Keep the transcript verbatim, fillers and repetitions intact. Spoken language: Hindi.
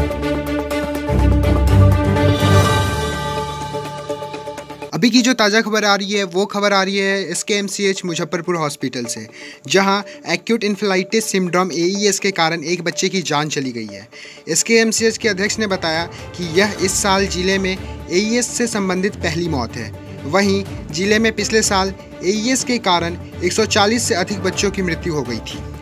अभी की जो ताज़ा खबर आ रही है वो खबर आ रही है S K M C H Muzaffarpur hospital से, जहां acute encephalitis syndrome A E S के कारण एक बच्चे की जान चली गई है। S K M C H के अध्यक्ष ने बताया कि यह इस साल जिले में ए ई एस से संबंधित पहली मौत है। वहीं जिले में पिछले साल ए ई एस के कारण एक सौ चालीस से अधिक बच्चों की मृत्यु हो गई थी।